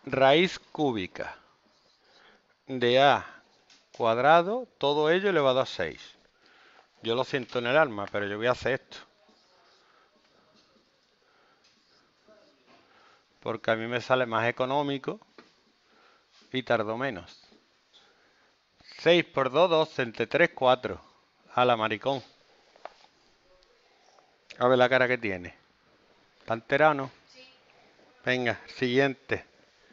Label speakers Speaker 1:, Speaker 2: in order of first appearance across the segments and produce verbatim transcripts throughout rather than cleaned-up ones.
Speaker 1: raíz cúbica de a cuadrado, todo ello elevado a seis. Yo lo siento en el alma, pero yo voy a hacer esto. Porque a mí me sale más económico y tardo menos. seis por dos, doce, entre tres, cuatro. A la maricón. A ver la cara que tiene. ¿Está enterado, no?
Speaker 2: Sí.
Speaker 1: Venga, siguiente.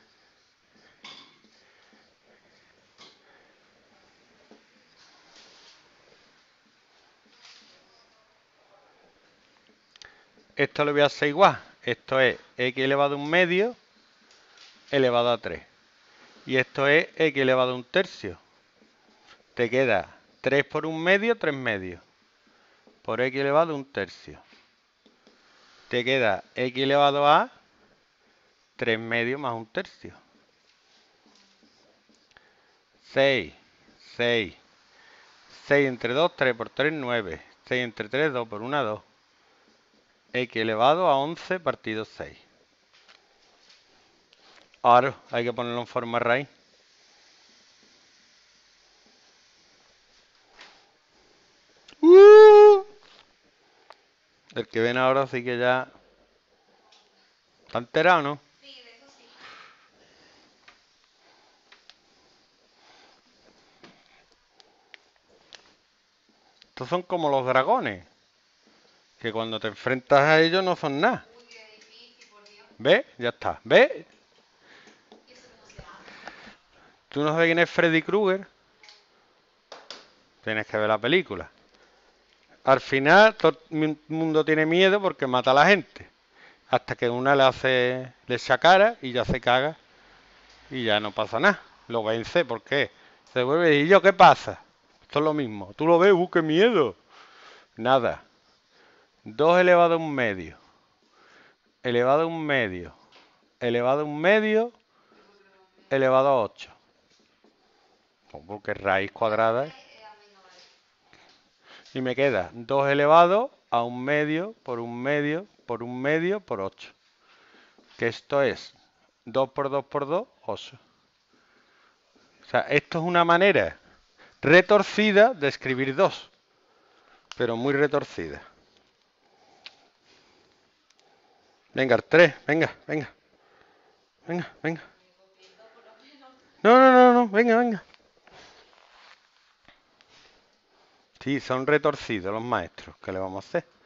Speaker 1: Esto lo voy a hacer igual. Esto es x elevado a un medio elevado a tres. Y esto es x elevado a un tercio. Te queda tres por un medio, tres medios. Por x elevado a un tercio. Te queda x elevado a tres medios más un tercio. seis, seis. seis entre dos, tres por tres, nueve. seis entre tres, dos por uno, dos. X elevado a once partido seis. Ahora hay que ponerlo en forma raíz. ¡Uh! El que ven ahora sí que ya... ¿Está enterado, no?
Speaker 2: Sí, de eso sí.
Speaker 1: Estos son como los dragones. Que cuando te enfrentas a ellos no son nada.
Speaker 2: Uy, qué difícil, por Dios.
Speaker 1: ¿Ves? Ya está. ¿Ves?
Speaker 2: ¿Y eso cómo se hace?
Speaker 1: ¿Tú no sabes quién es Freddy Krueger? Tienes que ver la película. Al final todo el mundo tiene miedo porque mata a la gente. Hasta que una le hace, le echa cara y ya se caga. Y ya no pasa nada. Lo vence, ¿por qué? Se vuelve y yo, ¿qué pasa? Esto es lo mismo. Tú lo ves, ¡uh, qué miedo! Nada. dos elevado a un medio. Elevado a un medio. Elevado a un medio.
Speaker 2: ¿Y por qué no me medio?
Speaker 1: Elevado a ocho. Porque raíz
Speaker 2: Ah,
Speaker 1: cuadrada es.
Speaker 2: eh, eh, ah, venga, vale.
Speaker 1: Y me queda dos elevado a un medio por un medio por un medio por ocho. Que esto es dos por dos por dos, ocho. O sea, esto es una manera retorcida de escribir dos. Pero muy retorcida. Venga, el tres, venga, venga. Venga, venga.
Speaker 2: Me copié por lo menos.
Speaker 1: No, no, no, no, venga, venga. Sí, son retorcidos los maestros. ¿Qué le vamos a hacer?